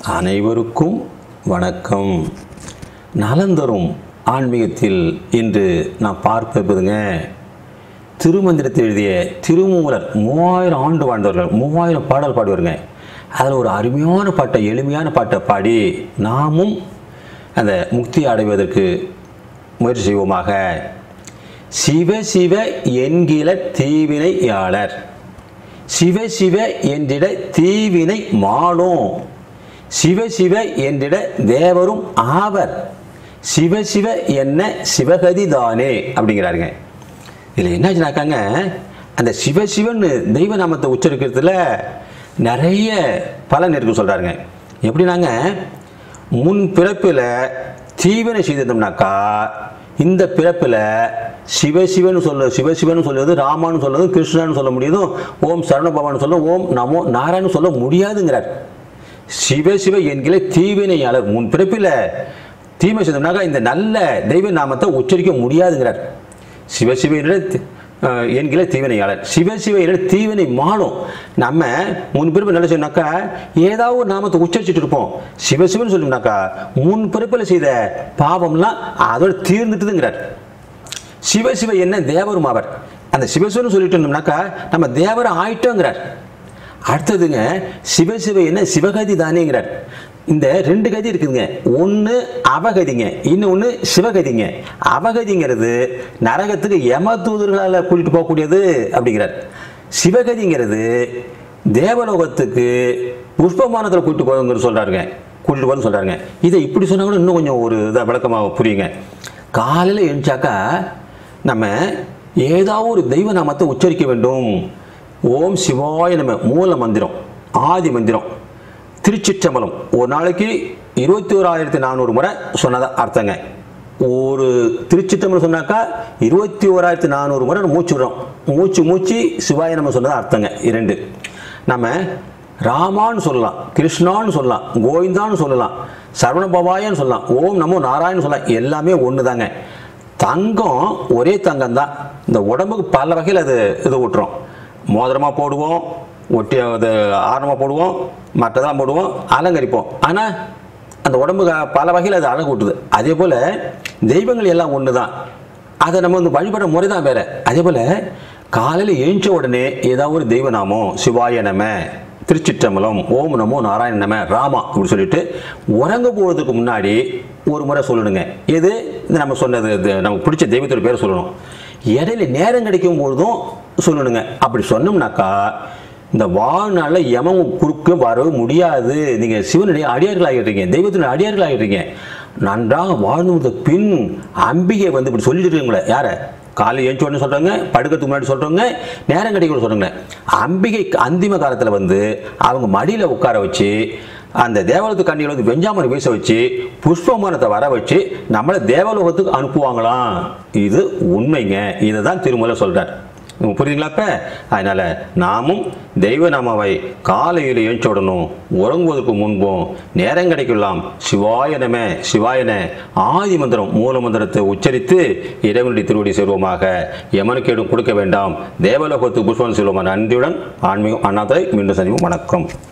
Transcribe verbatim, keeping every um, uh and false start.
அனைவருக்கும் வணக்கம். நலந்தரும் ஆன்மீகத்தில் இன்று நான் பார்ப்பதுங்க, திருமந்திரத்தை எழுதிய திருமூலர் மூவாயிரம் ஆண்டு வாழ்ந்தவர்கள், மூவாயிரம் பாடல் பாடுவாருங்க. அதில் ஒரு அருமையான பாட்டை, எளிமையான பாட்டை பாடி நாமும் அந்த முக்தி அடைவதற்கு முயற்சி செய்வோமாக. சிவ சிவ என்கிற தீவினையாளர், சிவ சிவ என்றிட தீவினை மாளும், சிவ சிவ என்றிட தேவரும் ஆவர், சிவ சிவ என்ன சிவகதி தானே அப்படிங்கிறாருங்க. இதில் என்னாச்சுனாக்காங்க, அந்த சிவ சிவன்னு தெய்வ நாமத்தை உச்சரிக்கிறதுல நிறைய பலன் இருக்கு சொல்கிறாருங்க. எப்படின்னாங்க, முன் பிறப்பில் தீவினை செய்திருந்தோம்னாக்கா இந்த பிறப்பில் சிவசிவன்னு சொல்ல சிவசிவன்னு சொல்லுவது, ராமான்னு சொல்லுவது, கிருஷ்ணான்னு சொல்ல முடியுதும், ஓம் சரணபவான்னு சொல்ல, ஓம் நமோ நாராயணன்னு சொல்ல முடியாதுங்கிறார். சிவ சிவ என்கிற தீவினையாளர், முன் பிறப்பில் தீமை செய்தோம்னாக்கா இந்த நல்ல தெய்வ நாமத்தை உச்சரிக்க முடியாதுங்கிறார். சிவசிவ என்கிற தீவினையாளர், சிவசிவ என்ற தீவினை மாளும். நம்ம முன் பிறப்பு நல்ல சொன்னாக்கா ஏதாவது ஒரு நாமத்தை உச்சரிச்சுட்டு இருப்போம். சிவசிவன் சொல்லணும்னாக்கா முன் பிறப்பில் செய்த பாவம்லாம் அதோட தீர்ந்துட்டுதுங்கிறார். சிவசிவ என்ன தேவரும் அவர், அந்த சிவசிவன் சொல்லிட்டு இருந்தோம்னாக்கா நம்ம தேவரை ஆயிட்டோங்கிறார். அடுத்ததுங்க, சிவசிவ என்ன சிவகதி தானேங்கிறார். இந்த ரெண்டு கதி இருக்குதுங்க, ஒன்று அவகதிங்க, இன்னொன்று சிவகதிங்க. அவகதிங்கிறது நரகத்துக்கு யம தூதர்களால் கூட்டிட்டு போகக்கூடியது அப்படிங்கிறார். சிவகதிங்கிறது தேவலோகத்துக்கு புஷ்பமானத்தில் கூட்டிட்டு போகுங்கிறது சொல்கிறாருங்க, கூட்டிட்டு போகணும்னு சொல்கிறாருங்க. இதை இப்படி சொன்னால் கூட இன்னும் கொஞ்சம் ஒரு இதாக விளக்கமாக புரியுங்க. காலையில் எழுந்தாக்கா நம்ம ஏதாவது ஒரு தெய்வ நாமத்தை உச்சரிக்க வேண்டும். ஓம் சிவாய நம மூல மந்திரம், ஆதி மந்திரம், திருச்சிற்றம்பலம் ஒரு நாளைக்கு இருபத்தி ஓராயிரத்தி நானூறு முறை சொன்னதா அர்த்தங்க. ஒரு திருச்சிற்றம்பலம் சொன்னாக்கா இருபத்தி ஓராயிரத்தி நானூறு முறை மூச்சு விடுறோம், மூச்சு மூச்சு சிவாய நம்ம சொன்னதா அர்த்தங்க. இரண்டு, நம்ம ராமான்னு சொல்லலாம், கிருஷ்ணான்னு சொல்லலாம், கோவிந்தான்னு சொல்லலாம், சரவணபவாயன்னு சொல்லலாம், ஓம் நமோ நாராயணன் சொல்லலாம், எல்லாமே ஒன்று தாங்க. தங்கம் ஒரே தங்கம் தான். இந்த உடம்புக்கு பல வகையில் அது இது விட்டுறோம். மோதிரமாக போடுவோம், ஒட்டி அது ஆரமாக போடுவோம், மற்றதெல்லாம் போடுவோம், அலங்கரிப்போம். ஆனால் அந்த உடம்புக்கு பல வகையில் அது அழகு விட்டுது. அதே போல் தெய்வங்கள் எல்லாம் ஒன்று தான், அதை நம்ம வந்து வழிபட முறை தான் வேறு. அதே போல் காலையில் எழுந்த உடனே ஏதாவது ஒரு தெய்வ நாமம், சிவாய நம, திருச்சிற்றம்பலம், ஓம் நமோ நாராயண நம, ராமா அப்படி சொல்லிட்டு உறங்க போகிறதுக்கு முன்னாடி ஒரு முறை சொல்லணுங்க. எது இந்த நம்ம சொன்னது, நமக்கு பிடிச்ச தெய்வத்தோட பேர் சொல்லணும். இடையில நேரம் கிடைக்கும் பொழுதும் சொல்லணுங்க. அப்படி சொன்னோம்னாக்கா இந்த வாழ்நாளில் யமம் குறுக்க வர முடியாது. நீங்கள் சிவனுடைய அடியார்கள் ஆகிடுறீங்க, தெய்வத்தினுடைய அடியார்கள் ஆகிடுறீங்க. நன்றாக வாழ்ந்து பின் அம்பிகை வந்து இப்படி சொல்லிட்டு இருக்கீங்களே, யாரை காலையில் ஏஞ்சி உடனே சொல்கிறாங்க, படுக்கிறதுக்கு முன்னாடி சொல்கிறவங்க, நேரம் கிடைக்க சொல்கிறாங்க. அம்பிகை அந்திம காலத்தில் வந்து அவங்க மடியில் உட்கார வச்சு அந்த தேவலோகத்து கண்ணியில் வந்து வெஞ்சாமரை வீச வச்சு புஷ்பமானத்தை வர வச்சு நம்மளை தேவலோகத்துக்கு அனுப்புவாங்களாம். இது உண்மைங்க. இதை தான் திருமூலர் சொல்கிறார். புரியுதுங்களா? அப்போ அதனால் நாமும் தெய்வ நாமாவை காலையில் எழுந்த உடனும் உறங்குவதற்கு முன்பும் நேரம் கிடைக்கலாம் சிவாய நம சிவாயன ஆதி மந்திரம் மூல மந்திரத்தை உச்சரித்து இறைவனுடைய திருவடி செல்வமாக. யமனுக்கேடும் கொடுக்க வேண்டாம், தேவலோகத்துக்கு புஷ்பம் செல்வமாக. நன்றியுடன் ஆன்மீகம் அண்ணாதுரை. மீண்டும் சந்திப்போம். வணக்கம்.